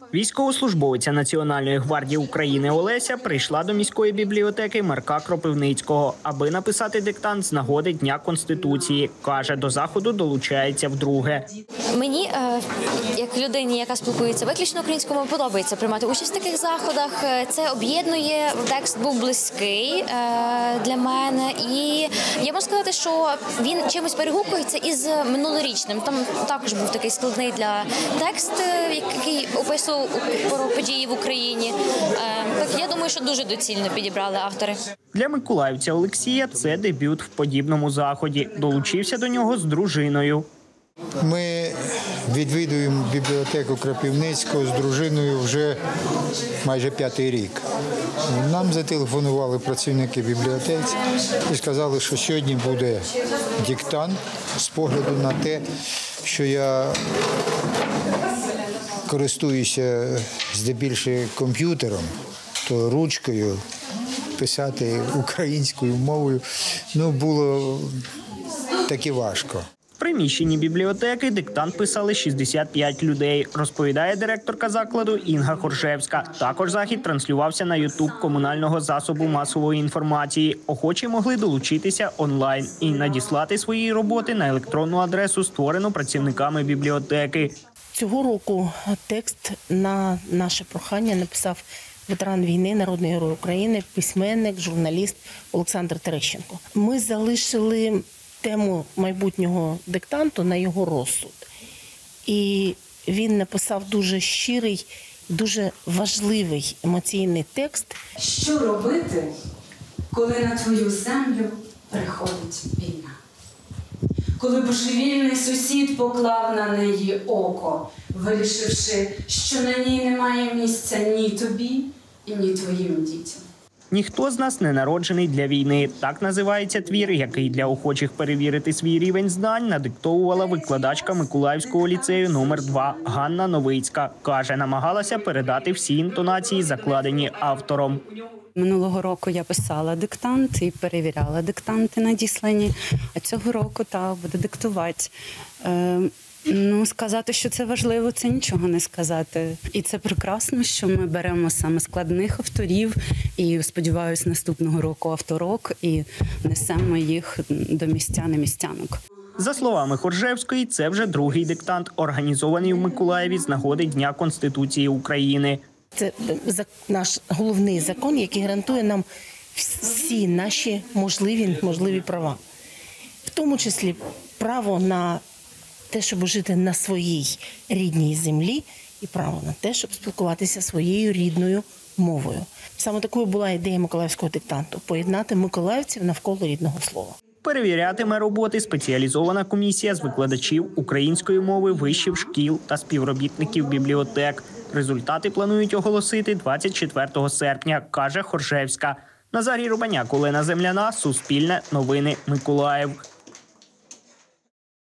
Військовослужбовиця Національної гвардії України Олеся прийшла до міської бібліотеки Марка Кропивницького, аби написати диктант з нагоди Дня Конституції. Каже, до заходу долучається вдруге. Мені, як людині, яка спілкується виключно українською мовою, подобається приймати участь в таких заходах. Це об'єднує, текст був близький для мене. І я можу сказати, що він чимось перегукується із минулорічним. Там також був такий складний для текст, який описував про події в Україні. Так, я думаю, що дуже доцільно підібрали автори. Для миколаївця Олексія це дебют в подібному заході. Долучився до нього з дружиною. Ми відвідуємо бібліотеку Кропивницького з дружиною вже майже 5-й рік. Нам зателефонували працівники бібліотеки і сказали, що сьогодні буде диктант з погляду на те, що я користуюся здебільшого комп'ютером, то ручкою писати українською мовою було таки важко. В приміщенні бібліотеки диктант писали 65 людей, розповідає директорка закладу Інга Хоржевська. Також захід транслювався на YouTube комунального засобу масової інформації. Охочі могли долучитися онлайн і надіслати свої роботи на електронну адресу, створену працівниками бібліотеки. Цього року текст на наше прохання написав ветеран війни, народний герой України, письменник, журналіст Олександр Терещенко. Ми залишили тему майбутнього диктанту на його розсуд. І він написав дуже щирий, дуже важливий емоційний текст. Що робити, коли на твою землю приходить війна? Коли божевільний сусід поклав на неї око, вирішивши, що на ній немає місця ні тобі і ні твоїм дітям. «Ніхто з нас не народжений для війни» – так називається твір, який для охочих перевірити свій рівень знань надиктовувала викладачка Миколаївського ліцею номер 2 Ганна Новицька. Каже, намагалася передати всі інтонації, закладені автором. Минулого року я писала диктант і перевіряла диктанти надіслані, а цього року буду диктувати. Сказати, що це важливо, це нічого не сказати. І це прекрасно, що ми беремо саме складних авторів і, сподіваюся, наступного року авторок і несемо їх до містян і містянок. За словами Хоржевської, це вже другий диктант, організований в Миколаєві з нагоди Дня Конституції України. Це наш головний закон, який гарантує нам всі наші можливі права. В тому числі право на те, щоб жити на своїй рідній землі, і право на те, щоб спілкуватися своєю рідною мовою. Саме такою була ідея миколаївського диктанту – поєднати миколаївців навколо рідного слова. Перевірятиме роботи спеціалізована комісія з викладачів української мови вишів шкіл та співробітників бібліотек. Результати планують оголосити 24 серпня, каже Хоржевська. Назарій Рубаняк, Олена Земляна, Суспільне, Новини, Миколаїв.